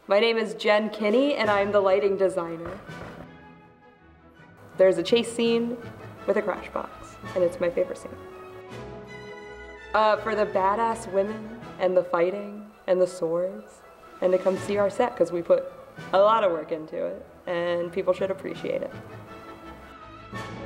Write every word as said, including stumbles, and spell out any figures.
My name is Jen Kinney, and I'm the lighting designer. There's a chase scene with a crash box, and it's my favorite scene. Uh, for the badass women, and the fighting, and the swords, and to come see our set, because we put a lot of work into it, and people should appreciate it.